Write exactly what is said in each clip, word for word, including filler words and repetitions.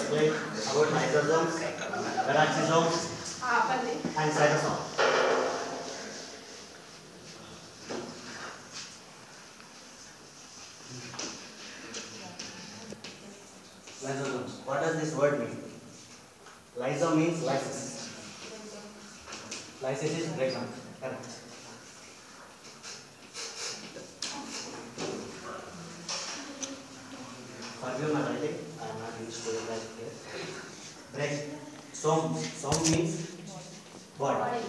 explain about lysosomes, peroxisomes, and cytosomes. Lysosomes. What does this word mean? Lyso means lysis. Lysis is breakdown. Correct. Forgive my writing. I am not used to it like here. Break. Som. Som means body.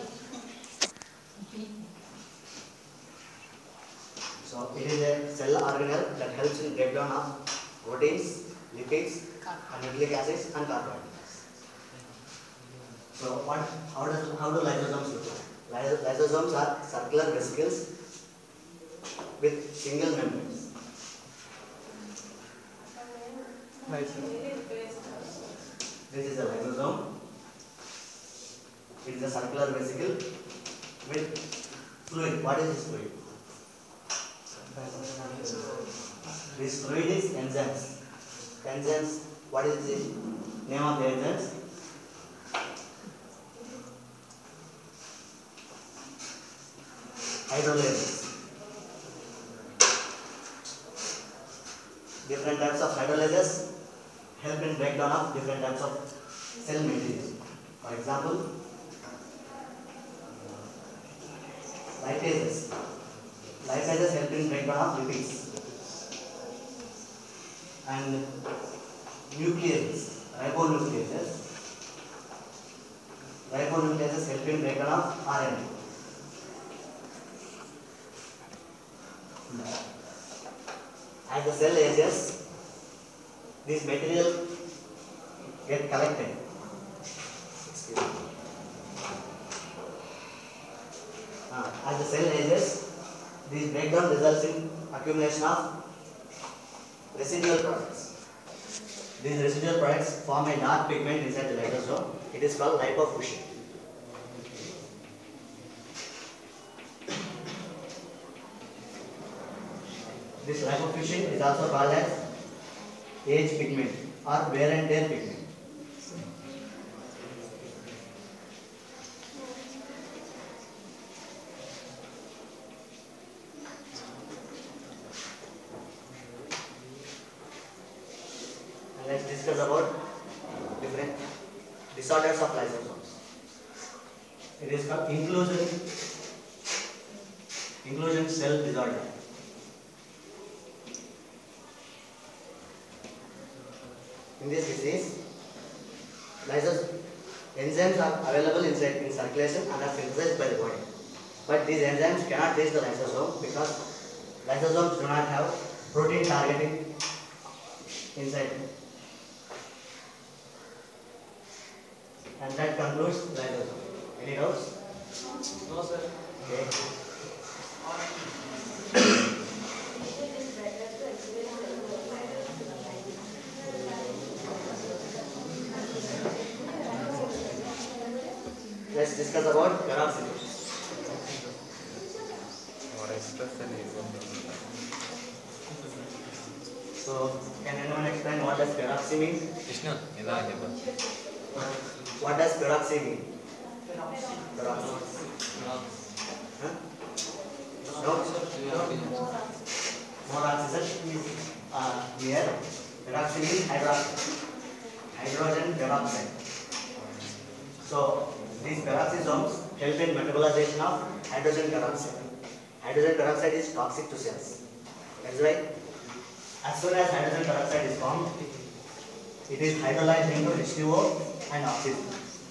So it is a cell organelle that helps in breakdown of proteins, lipids, and nucleic acids and carbohydrates. So what? How does how do lysosomes look like? Lys lysosomes are circular vesicles with single membranes. This is a lysosome. It is a circular vesicle with fluid. What is this fluid? This fluid is enzymes. Enzymes. What is the name of the enzymes? Hydrolysis. Different types of hydrolysis help in breakdown of different types of cell material. For example, lipases. Lipases help in breakdown of lipids. And nucleases, ribonucleases. Ribonucleases help in breakdown of R N A. As the cell ages, this material get collected. Uh, as the cell ages, this breakdown results in accumulation of residual products. These residual products form a dark pigment inside the lysosome. It is called lipofuscin. This lipofuscin is also called as age pigment or wear and tear pigment. And let's discuss about different disorders of lysosomes. It is called inclusion, inclusion cell disorder. In this disease, lysos enzymes are available inside in circulation and are synthesized by the body. But these enzymes cannot reach the lysosome because lysosomes do not have protein targeting inside. And that concludes lysosome. Any doubts? No, sir. Okay. Let's discuss about peroxidase. So, can anyone explain what does peroxy mean? Krishna, What does peroxy mean? Peroxy. Huh? No? More oxygen is uh, here. Peroxy means hydroxide. Hydrogen peroxide. So, these peroxisomes help in metabolization of hydrogen peroxide. Hydrogen peroxide is toxic to cells. That's why, as soon as hydrogen peroxide is formed, it is hydrolyzed into H two O and oxygen.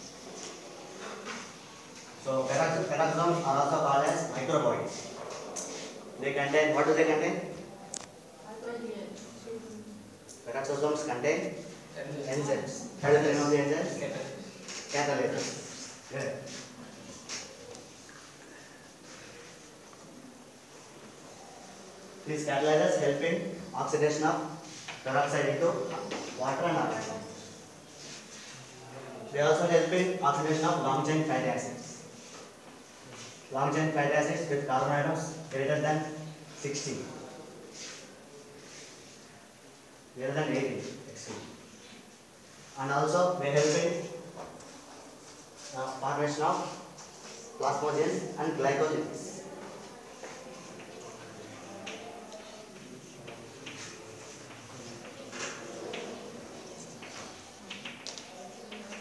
So, perox peroxisomes are also called as microbodies. They contain, what do they contain? Peroxisomes contain enzymes. What is the name of the enzymes? Catalysts. Good. These catalysts help in oxidation of peroxide into water and oxygen. They also help in oxidation of long chain fatty acids. Long chain fatty acids with carbon atoms greater than sixty. Greater than eighty, excuse me. and also may help in uh, formation of plasmogens and glycolysis.